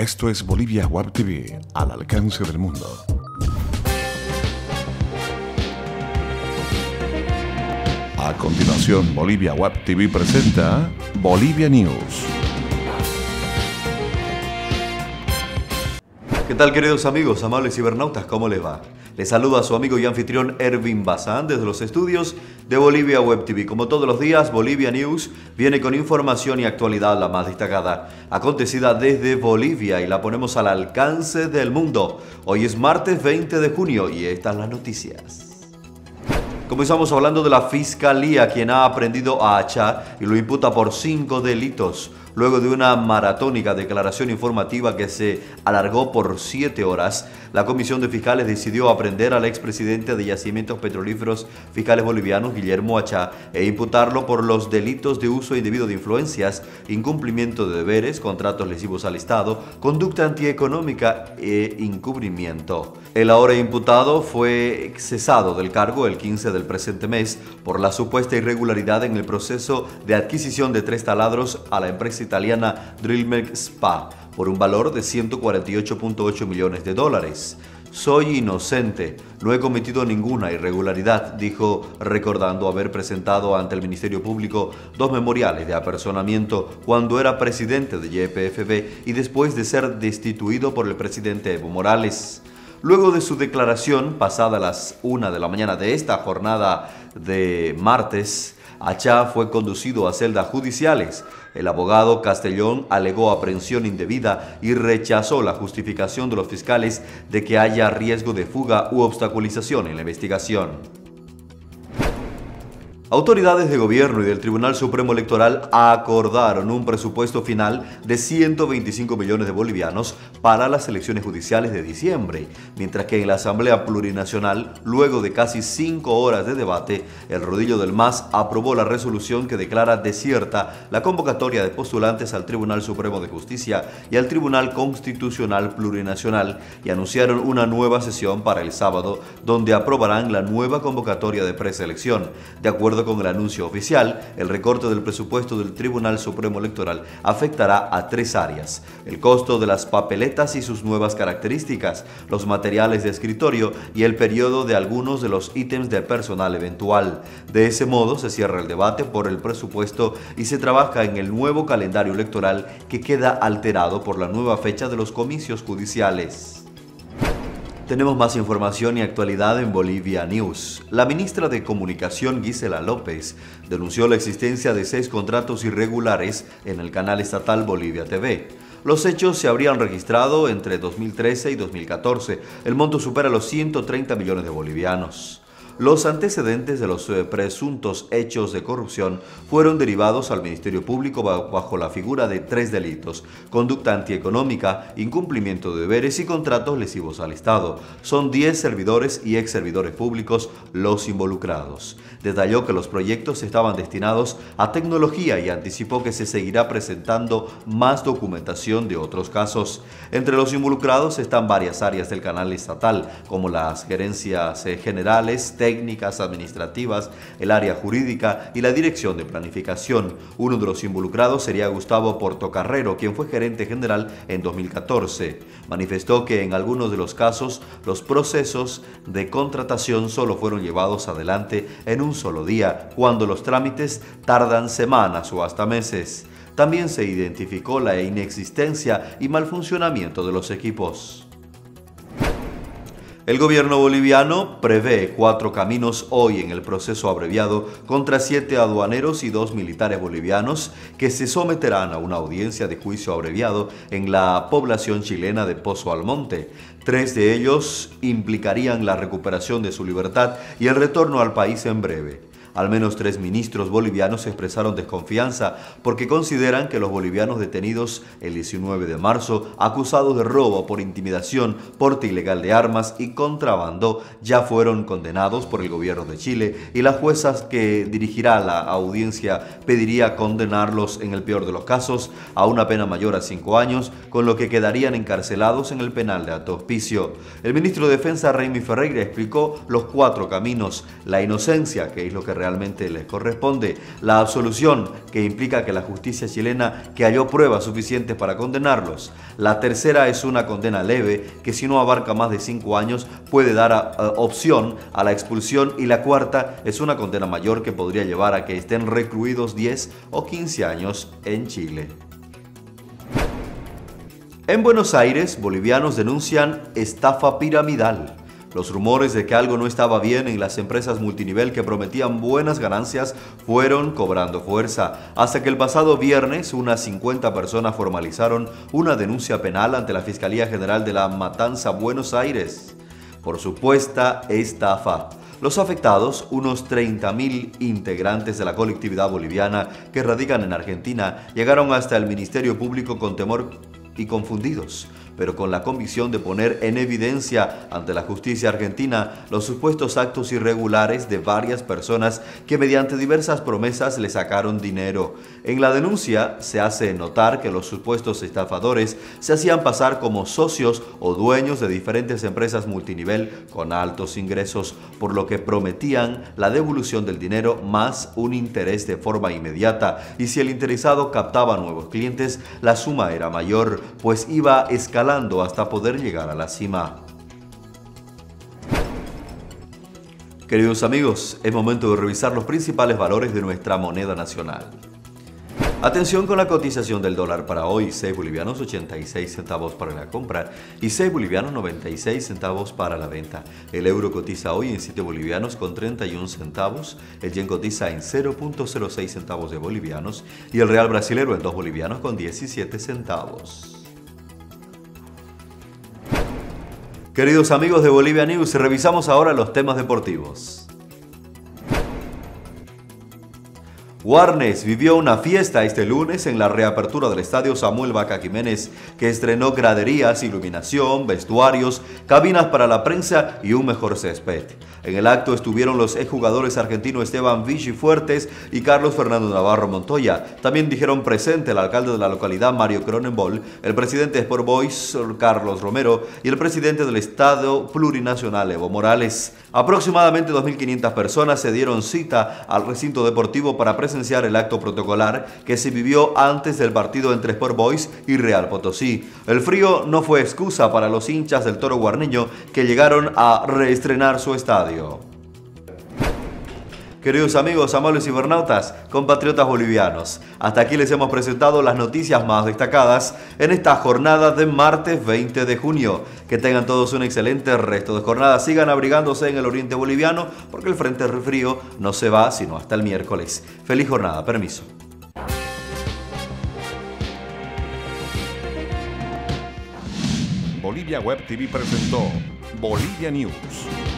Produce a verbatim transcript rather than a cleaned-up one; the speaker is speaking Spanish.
Esto es Bolivia Web T V, al alcance del mundo. A continuación, Bolivia Web T V presenta Bolivia News. ¿Qué tal, queridos amigos, amables cibernautas? ¿Cómo les va? Les saluda a su amigo y anfitrión Ervin Bazán desde los estudios de Bolivia Web T V. Como todos los días, Bolivia News viene con información y actualidad la más destacada, acontecida desde Bolivia, y la ponemos al alcance del mundo. Hoy es martes veinte de junio y estas las noticias. Comenzamos hablando de la Fiscalía, quien ha aprendido a Achá y lo imputa por cinco delitos. Luego de una maratónica declaración informativa que se alargó por siete horas, la Comisión de Fiscales decidió aprender al expresidente de Yacimientos Petrolíferos Fiscales Bolivianos, Guillermo Achá, e imputarlo por los delitos de uso indebido de influencias, incumplimiento de deberes, contratos lesivos al Estado, conducta antieconómica e encubrimiento. El ahora imputado fue cesado del cargo el quince del presente mes por la supuesta irregularidad en el proceso de adquisición de tres taladros a la empresa italiana Drillmerk S P A por un valor de ciento cuarenta y ocho punto ocho millones de dólares. Soy inocente, no he cometido ninguna irregularidad, dijo, recordando haber presentado ante el Ministerio Público dos memoriales de apersonamiento cuando era presidente de Y P F B y después de ser destituido por el presidente Evo Morales. Luego de su declaración, pasada las una de la mañana de esta jornada de martes, Achá fue conducido a celdas judiciales. El abogado Castellón alegó aprehensión indebida y rechazó la justificación de los fiscales de que haya riesgo de fuga u obstaculización en la investigación. Autoridades de gobierno y del Tribunal Supremo Electoral acordaron un presupuesto final de ciento veinticinco millones de bolivianos para las elecciones judiciales de diciembre, mientras que en la Asamblea Plurinacional, luego de casi cinco horas de debate, el rodillo del M A S aprobó la resolución que declara desierta la convocatoria de postulantes al Tribunal Supremo de Justicia y al Tribunal Constitucional Plurinacional, y anunciaron una nueva sesión para el sábado, donde aprobarán la nueva convocatoria de preselección. De acuerdo con el anuncio oficial, el recorte del presupuesto del Tribunal Supremo Electoral afectará a tres áreas: el costo de las papeletas y sus nuevas características, los materiales de escritorio y el periodo de algunos de los ítems de personal eventual. De ese modo se cierra el debate por el presupuesto y se trabaja en el nuevo calendario electoral, que queda alterado por la nueva fecha de los comicios judiciales. Tenemos más información y actualidad en Bolivia News. La ministra de Comunicación, Gisela López, denunció la existencia de seis contratos irregulares en el canal estatal Bolivia T V. Los hechos se habrían registrado entre dos mil trece y dos mil catorce. El monto supera los ciento treinta millones de bolivianos. Los antecedentes de los presuntos hechos de corrupción fueron derivados al Ministerio Público bajo la figura de tres delitos: conducta antieconómica, incumplimiento de deberes y contratos lesivos al Estado. Son diez servidores y ex servidores públicos los involucrados. Detalló que los proyectos estaban destinados a tecnología y anticipó que se seguirá presentando más documentación de otros casos. Entre los involucrados están varias áreas del canal estatal, como las gerencias generales, técnicas, administrativas, el área jurídica y la dirección de planificación. Uno de los involucrados sería Gustavo Portocarrero, quien fue gerente general en dos mil catorce. Manifestó que en algunos de los casos los procesos de contratación solo fueron llevados adelante en un solo día, cuando los trámites tardan semanas o hasta meses. También se identificó la inexistencia y mal funcionamiento de los equipos. El gobierno boliviano prevé cuatro caminos hoy en el proceso abreviado contra siete aduaneros y dos militares bolivianos que se someterán a una audiencia de juicio abreviado en la población chilena de Pozo Almonte. Tres de ellos implicarían la recuperación de su libertad y el retorno al país en breve. Al menos tres ministros bolivianos expresaron desconfianza porque consideran que los bolivianos detenidos el diecinueve de marzo, acusados de robo por intimidación, porte ilegal de armas y contrabando, ya fueron condenados por el gobierno de Chile, y la jueza que dirigirá la audiencia pediría condenarlos, en el peor de los casos, a una pena mayor a cinco años, con lo que quedarían encarcelados en el penal de Alto Hospicio. El ministro de Defensa, Raimi Ferreira, explicó los cuatro caminos: la inocencia, que es lo que realmente les corresponde. La absolución, que implica que la justicia chilena que halló pruebas suficientes para condenarlos. La tercera es una condena leve, que si no abarca más de cinco años puede dar a, a, opción a la expulsión. Y la cuarta es una condena mayor que podría llevar a que estén recluidos diez o quince años en Chile. En Buenos Aires, bolivianos denuncian estafa piramidal. Los rumores de que algo no estaba bien en las empresas multinivel que prometían buenas ganancias fueron cobrando fuerza, hasta que el pasado viernes unas cincuenta personas formalizaron una denuncia penal ante la Fiscalía General de la Matanza, Buenos Aires, por supuesta estafa. Los afectados, unos treinta mil integrantes de la colectividad boliviana que radican en Argentina, llegaron hasta el Ministerio Público con temor y confundidos, pero con la convicción de poner en evidencia ante la justicia argentina los supuestos actos irregulares de varias personas que mediante diversas promesas le sacaron dinero. En la denuncia se hace notar que los supuestos estafadores se hacían pasar como socios o dueños de diferentes empresas multinivel con altos ingresos, por lo que prometían la devolución del dinero más un interés de forma inmediata, y si el interesado captaba nuevos clientes, la suma era mayor, pues iba escalando hasta poder llegar a la cima. Queridos amigos, es momento de revisar los principales valores de nuestra moneda nacional. Atención con la cotización del dólar para hoy: seis bolivianos ochenta y seis centavos para la compra y seis bolivianos noventa y seis centavos para la venta. El euro cotiza hoy en siete bolivianos con treinta y un centavos, el yen cotiza en cero punto cero seis centavos de bolivianos y el real brasilero en dos bolivianos con diecisiete centavos. Queridos amigos de Bolivia News, revisamos ahora los temas deportivos. Warnes vivió una fiesta este lunes en la reapertura del estadio Samuel Vaca Jiménez, que estrenó graderías, iluminación, vestuarios, cabinas para la prensa y un mejor césped. En el acto estuvieron los exjugadores argentinos Esteban Vichy Fuertes y Carlos Fernando Navarro Montoya. También dijeron presente el alcalde de la localidad, Mario Cronenbol, el presidente de Sport Boys, Carlos Romero, y el presidente del Estado Plurinacional, Evo Morales. Aproximadamente dos mil quinientas personas se dieron cita al recinto deportivo para presentar el acto protocolar que se vivió antes del partido entre Sport Boys y Real Potosí. El frío no fue excusa para los hinchas del Toro Guarneño, que llegaron a reestrenar su estadio. Queridos amigos, amables cibernautas, compatriotas bolivianos, hasta aquí les hemos presentado las noticias más destacadas en esta jornada de martes veinte de junio. Que tengan todos un excelente resto de jornada. Sigan abrigándose en el oriente boliviano, porque el frente frío no se va sino hasta el miércoles. Feliz jornada, permiso. Bolivia Web T V presentó Bolivia News.